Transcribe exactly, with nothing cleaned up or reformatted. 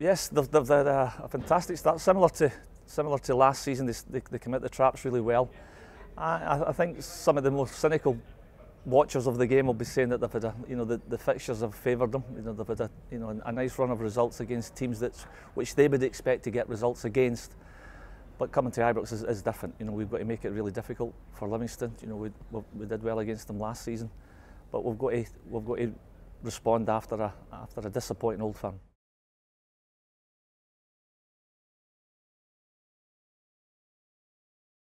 Yes, they've, they've had a, a fantastic start, similar to similar to last season. They, they, they commit the traps really well. I, I think some of the more cynical watchers of the game will be saying that they've had a, you know, the, the fixtures have favoured them. You know, they've had a, you know, a nice run of results against teams that which they would expect to get results against. But coming to Ibrox is, is different. You know, we've got to make it really difficult for Livingston. You know, we, we did well against them last season, but we've got to we've got to respond after a after a disappointing Old Firm.